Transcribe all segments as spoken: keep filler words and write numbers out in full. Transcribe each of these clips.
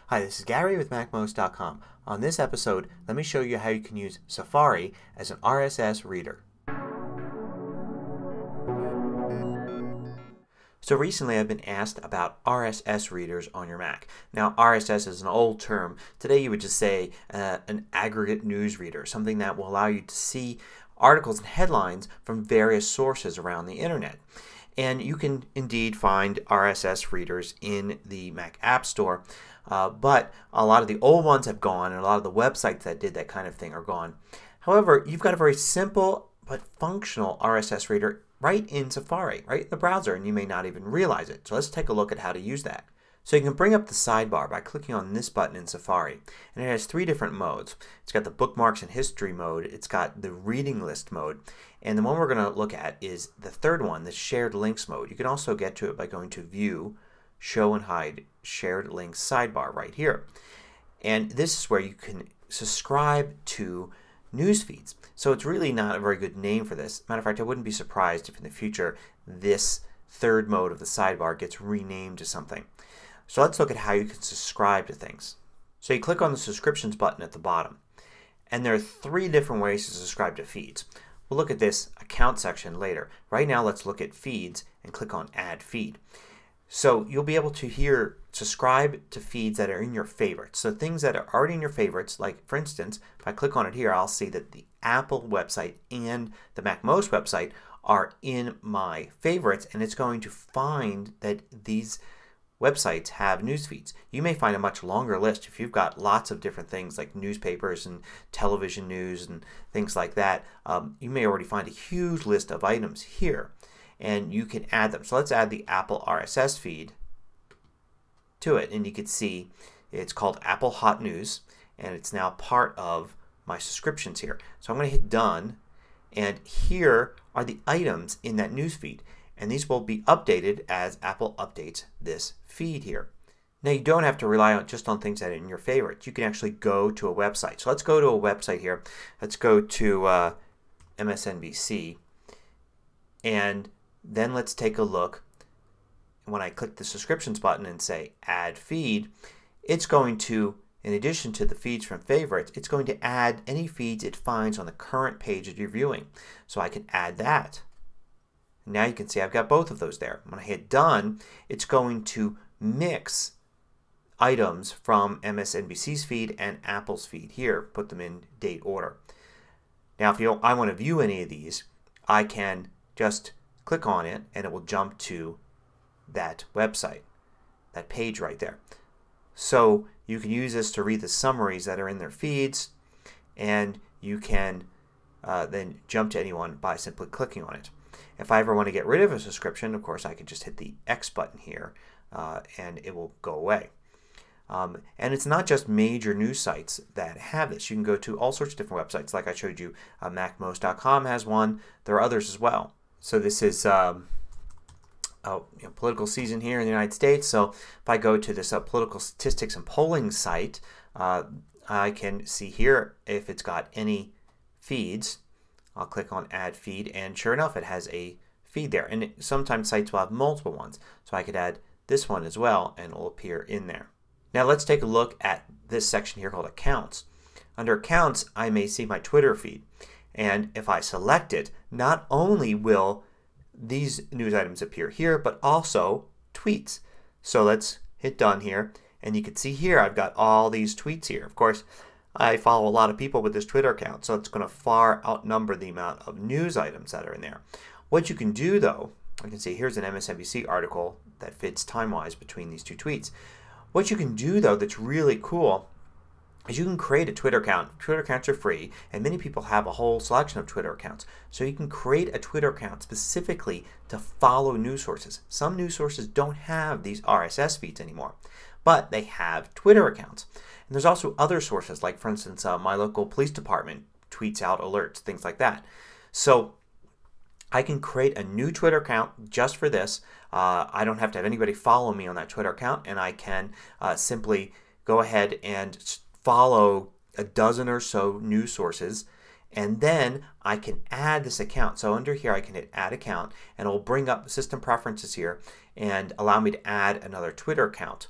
Hi, this is Gary with Mac Most dot com. On this episode, let me show you how you can use Safari as an R S S reader. So recently I've been asked about R S S readers on your Mac. Now R S S is an old term. Today you would just say uh, an aggregate news reader, something that will allow you to see articles and headlines from various sources around the internet. And you can indeed find R S S readers in the Mac App Store. Uh, but a lot of the old ones have gone and a lot of the websites that did that kind of thing are gone. However, you've got a very simple but functional R S S reader right in Safari, right in the browser, and you may not even realize it. So let's take a look at how to use that. So you can bring up the sidebar by clicking on this button in Safari. And it has three different modes. It's got the bookmarks and history mode. It's got the reading list mode. And the one we're going to look at is the third one, the shared links mode. You can also get to it by going to View, Show and Hide Shared Links sidebar right here. And this is where you can subscribe to news feeds. So it's really not a very good name for this. Matter of fact, I wouldn't be surprised if in the future this third mode of the sidebar gets renamed to something. So let's look at how you can subscribe to things. So you click on the subscriptions button at the bottom. And there are three different ways to subscribe to feeds. We'll look at this account section later. Right now let's look at feeds and click on Add Feed. So you'll be able to here subscribe to feeds that are in your favorites. So things that are already in your favorites, like for instance if I click on it here I'll see that the Apple website and the MacMost website are in my favorites, and it's going to find that these websites have news feeds. You may find a much longer list if you've got lots of different things like newspapers and television news and things like that. Um, you may already find a huge list of items here and you can add them. So let's add the Apple R S S feed to it, and you can see it's called Apple Hot News and it's now part of my subscriptions here. So I'm going to hit Done, and here are the items in that news feed. And these will be updated as Apple updates this feed here. Now you don't have to rely on just on things that are in your favorites. You can actually go to a website. So let's go to a website here. Let's go to uh, M S N B C, and then let's take a look. When I click the subscriptions button and say Add Feed, it's going to, in addition to the feeds from favorites, it's going to add any feeds it finds on the current page that you're viewing. So I can add that. Now you can see I've got both of those there. When I hit Done, it's going to mix items from M S N B C's feed and Apple's feed here. Put them in date order. Now if you don't, I want to view any of these, I can just click on it and it will jump to that website, that page right there. So you can use this to read the summaries that are in their feeds, and you can uh, then jump to anyone by simply clicking on it. If I ever want to get rid of a subscription, of course I can just hit the X button here uh, and it will go away. Um, and it's not just major news sites that have this. You can go to all sorts of different websites. Like I showed you, uh, Mac Most dot com has one. There are others as well. So this is um, a you know, political season here in the United States. So if I go to this uh, political statistics and polling site, uh, I can see here if it's got any feeds. I'll click on Add Feed, and sure enough it has a feed there. And it, sometimes sites will have multiple ones. So I could add this one as well and it will appear in there. Now let's take a look at this section here called Accounts. Under Accounts I may see my Twitter feed. And if I select it, not only will these news items appear here, but also tweets. So let's hit Done here, and you can see here I've got all these tweets here. Of course I follow a lot of people with this Twitter account, so it's going to far outnumber the amount of news items that are in there. What you can do though, I can see here's an M S N B C article that fits time-wise between these two tweets. What you can do though that's really cool is you can create a Twitter account. Twitter accounts are free, and many people have a whole selection of Twitter accounts. So you can create a Twitter account specifically to follow news sources. Some news sources don't have these R S S feeds anymore, but they have Twitter accounts. And there's also other sources, like for instance uh, my local police department tweets out alerts, things like that. So I can create a new Twitter account just for this. Uh, I don't have to have anybody follow me on that Twitter account, and I can uh, simply go ahead and follow a dozen or so news sources, and then I can add this account. So under here I can hit Add Account, and it will bring up system preferences here and allow me to add another Twitter account.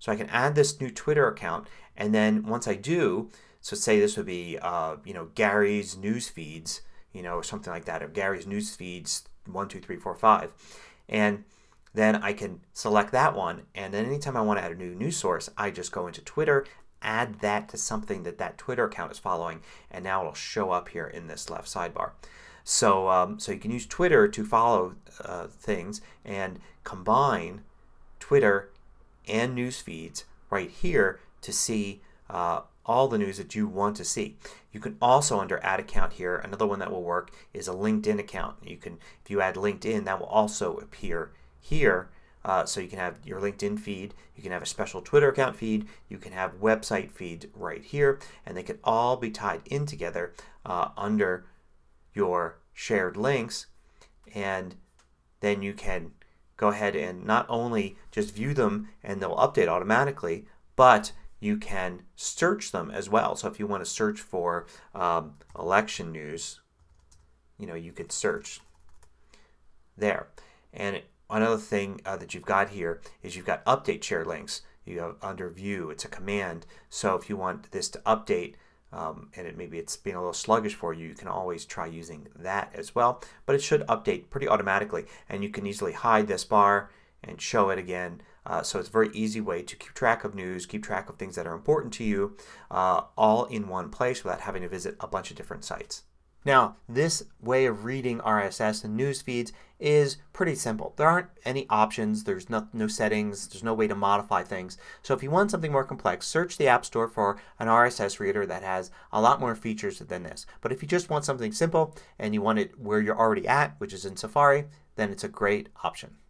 So I can add this new Twitter account, and then once I do, so say this would be uh, you know Gary's news feeds, you know, or something like that, or Gary's news feeds one, two, three, four, five, and then I can select that one, and then anytime I want to add a new news source, I just go into Twitter, add that to something that that Twitter account is following, and now it'll show up here in this left sidebar. So, um, so you can use Twitter to follow uh, things and combine Twitter and news feeds right here to see uh, all the news that you want to see. You can also, under Add Account here, another one that will work is a LinkedIn account. You can, if you add LinkedIn, that will also appear here. Uh, so you can have your LinkedIn feed, you can have a special Twitter account feed, you can have website feeds right here, and they can all be tied in together uh, under your shared links, and then you can go ahead and not only just view them and they'll update automatically, but you can search them as well. So if you want to search for um, election news, you know, you could search there. And another thing uh, that you've got here is you've got update shared links. You have under view, it's a command. So if you want this to update um, and it maybe it's being a little sluggish for you, you can always try using that as well. But it should update pretty automatically, and you can easily hide this bar and show it again. Uh, so it's a very easy way to keep track of news, keep track of things that are important to you, uh, all in one place without having to visit a bunch of different sites. Now, this way of reading R S S and news feeds is pretty simple. There aren't any options, there's no, no settings, there's no way to modify things. So if you want something more complex, search the App Store for an R S S reader that has a lot more features than this. But if you just want something simple and you want it where you're already at, which is in Safari, then it's a great option.